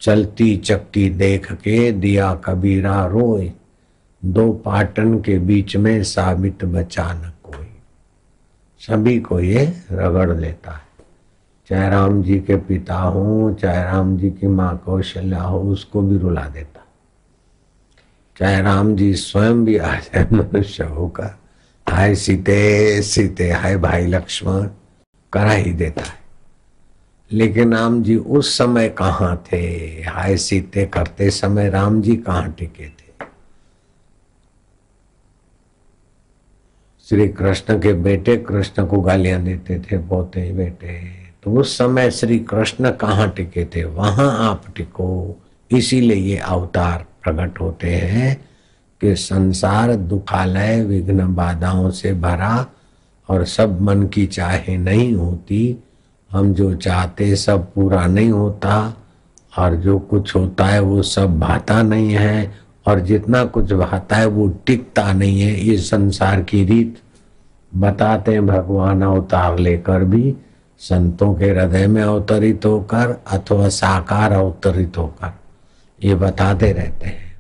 चलती चक्की देख के दिया कबीरा रोए, दो पाटन के बीच में साबित बचा न कोई। सभी को ये रगड़ देता है, चाहे राम जी के पिता हो, चाहे राम जी की माँ कौशल्या हो, उसको भी रुला देता। चाहे राम जी स्वयं भी आ जाए मनुष्य होकर, हाय सीते सीते, हाय भाई लक्ष्मण करा ही देता है। लेकिन राम जी उस समय कहाँ थे? हाय सीते करते समय राम जी कहाँ टिके थे? श्री कृष्ण के बेटे कृष्ण को गालियां देते थे, पोते बेटे, तो उस समय श्री कृष्ण कहाँ टिके थे? वहां आप टिको। इसीलिए ये अवतार प्रकट होते हैं कि संसार दुखालय विघ्न बाधाओं से भरा और सब मन की चाहे नहीं होती। हम जो चाहते सब पूरा नहीं होता, और जो कुछ होता है वो सब भाता नहीं है, और जितना कुछ भाता है वो टिकता नहीं है। ये संसार की रीत बताते हैं भगवान अवतार लेकर भी, संतों के हृदय में अवतरित होकर अथवा साकार अवतरित होकर, ये बताते रहते हैं।